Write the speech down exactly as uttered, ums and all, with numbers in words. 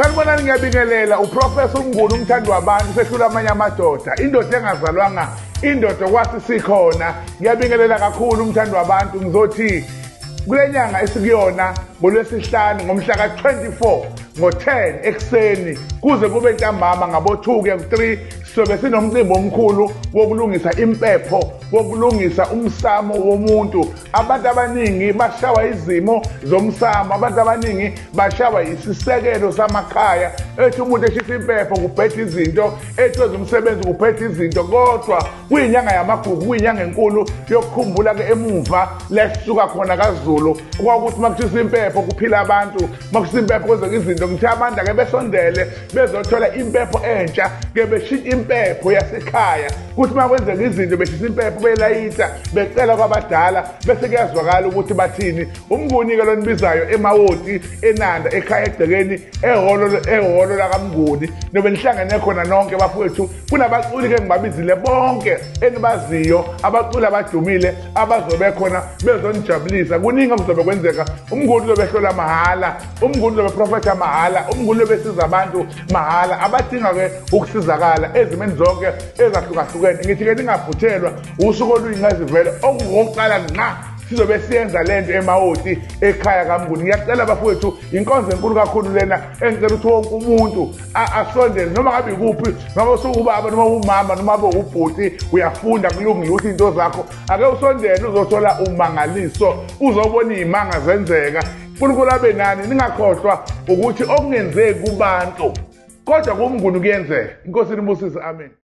Sanibonani ngiyabingelela uProfessor uMnguni umthandi wabantu sehlula amanye amadoda indoda engazalwanga indoda kwasi sikhona ngiyabingelela kakhulu umthandi wabantu ngizothi kulenyanga esikuyona ngolwesihlanu ngomhla ka twenty-four ngo ten ekseni kuze kube ntambama ngabo two kuya ku three sobe sinomcimbi omkhulu wokulungisa impepho wokulungisa umsamo womuntu. Abantu abaningi bashawa izimo zomsamo, abantu abaningi bashawa isisekelo samakhaya ethi umuntu eshisa impepho kuphethe izinto, ethi umsebenzi kuphethe izinto, kodwa kuyinyanga yamagugu, kuyinyanga enkulu yokukhumbula ke emuva lesisuka khona kaZulu ukuthi makushisa impepho kuphila abantu, makushisa impepho kwenzeka izinto. Ngithi abantu ake besondele bezothola impepho entsha ke beshintsha impepho yasekhaya kuthi makwenzeka izinto beshisa impepho belayitha becela kwabadala bese kuyazwakala ukuthi bathini. Umnguni ke lo nibizayo eMawoti eNanda ekhaya egcekeni ehholo ehholo la kaMnguni nobe nihlangene khona nonke bafowethu. Kunabaculi ke ngibabizile bonke enibaziyo, abaculi abadumile abazobe khona bezonijabulisa. Kuningi okuzobe kwenzeka. Umnguni lobe hlola mahala, umnguni lobe prophetha mahala, umnguni lobe siza abantu mahala abadinga ke ukusizakala ezimeni zonke ezahlukahlukene. Ngithi ke ningaphuthelwa usuku oluyingazivele okungokuqala nqa sizobe siyenza lento eMawoti ekhaya kaMnguni. Ngiyacela bafowethu inkonzo enkulu kakhulu lena engicela ukuthi wonke umuntu asondele noma ngabe ikuphi, noma usukubaba noma umama noma abe ubhuti uyafunda kulungile ukuthi into zakho ake usondele uzothola umangaliso, uzobona izimanga zenzeka. uNkulunkulu abe nani, ningakhohlwa ukuthi okungenzeki kubantu kodwa kuMnguni kuyenzeka. Inkosi inibusise, amen.